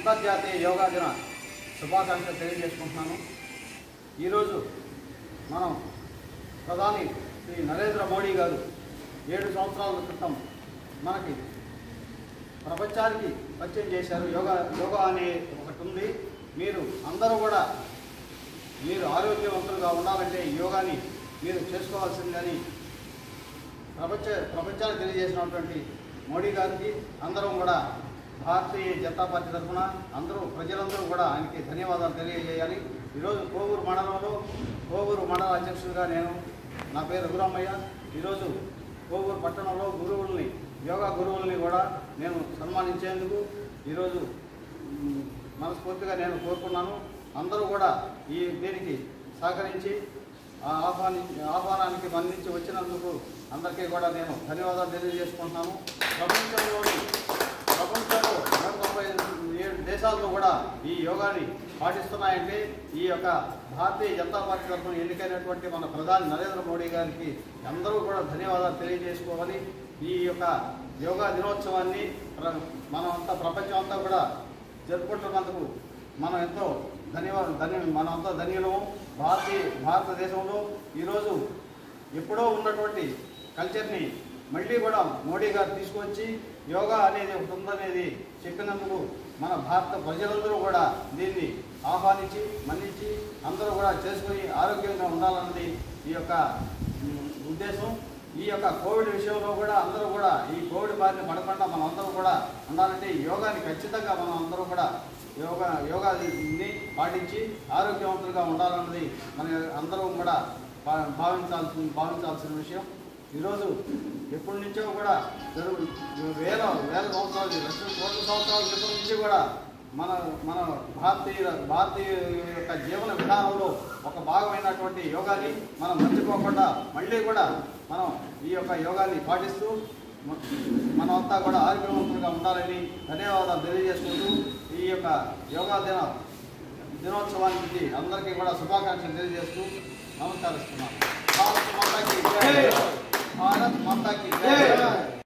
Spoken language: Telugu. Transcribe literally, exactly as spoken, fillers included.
అంతర్జాతీయ యోగా దిన శుభాకాంక్షలు తెలియజేసుకుంటున్నాను। ఈరోజు మనం ప్రధాని శ్రీ నరేంద్ర మోడీ గారు ఏడు సంవత్సరాల క్రితం మనకి ప్రపంచానికి పరిచయం చేశారు। యోగా యోగా అనే ఒకటి ఉంది, మీరు అందరూ కూడా మీరు ఆరోగ్యవంతులుగా ఉండాలంటే యోగాని మీరు చేసుకోవాల్సిందని ప్రపంచ ప్రపంచానికి తెలియజేసినటువంటి మోడీ గారికి అందరం కూడా భారతీయ జనతా పార్టీ తరఫున అందరూ ప్రజలందరూ కూడా ఆయనకి ధన్యవాదాలు తెలియజేయాలి। ఈరోజు కోవూరు మండలంలో కోవూరు మండల అధ్యక్షుడిగా నేను, నా పేరు రఘురామయ్య। ఈరోజు కోవూరు పట్టణంలో గురువుల్ని యోగా గురువుల్ని కూడా నేను సన్మానించేందుకు ఈరోజు మనస్ఫూర్తిగా నేను కోరుకున్నాను। అందరూ కూడా ఈ దీనికి సహకరించి ఆహ్వాని ఆహ్వానానికి మన్నించి వచ్చినందుకు అందరికీ కూడా నేను ధన్యవాదాలు తెలియజేసుకుంటున్నాను। ప్రపంచంలోని ప్రపంచంలో నూట తొంభై ఏడు దేశాల్లో కూడా ఈ యోగాని పాటిస్తున్నాయంటే ఈ యొక్క భారతీయ జనతా పార్టీ తరఫున ఎన్నికైనటువంటి మన ప్రధాని నరేంద్ర మోడీ గారికి అందరూ కూడా ధన్యవాదాలు తెలియజేసుకోవాలి। ఈ యొక్క యోగా దినోత్సవాన్ని మనం అంతా ప్రపంచం అంతా కూడా జరుపుకుంటున్నందుకు మనం ఎంతో ధన్యవాదాలు ధన్య మనం అంతా ధన్యులము। భారతీయ భారతదేశంలో ఈరోజు ఎప్పుడో ఉన్నటువంటి కల్చర్ని మళ్ళీ కూడా మోడీ గారు తీసుకొచ్చి యోగా అనేది ఒకటి ఉందనేది చెప్పినందుకు మన భారత ప్రజలందరూ కూడా దీన్ని ఆహ్వానించి మన్నించి అందరూ కూడా చేసుకుని ఆరోగ్యంగా ఉండాలన్నది ఈ యొక్క ఉద్దేశం। ఈ యొక్క కోవిడ్ విషయంలో కూడా అందరూ కూడా ఈ కోవిడ్ బారిన పడకుండా మనం అందరూ కూడా ఉండాలంటే యోగాని ఖచ్చితంగా మనం అందరూ కూడా యోగా యోగాని పాటించి ఆరోగ్యవంతులుగా ఉండాలన్నది మన అందరూ కూడా భావించాల్సిన భావించాల్సిన విషయం। ఈరోజు ఎప్పటి నుంచో కూడా వేల వేల సంవత్సరాలు లక్షల కోట్ల సంవత్సరాల క్రితం నుంచి కూడా మన మన భారతీయ భారతీయ యొక్క జీవన విధానంలో ఒక భాగమైనటువంటి యోగాని మనం మర్చిపోకుండా మళ్ళీ కూడా మనం ఈ యొక్క యోగాని పాటిస్తూ మనమంతా కూడా ఆరోగ్యవంతులుగా ఉండాలని ధన్యవాదాలు తెలియజేసుకుంటూ ఈ యొక్క యోగా దిన దినోత్సవానికి అందరికీ కూడా శుభాకాంక్షలు తెలియజేస్తూ నమస్కరిస్తున్నాను। భారత్ మాతా కీ జై, భారత్ మాతా కీ జై।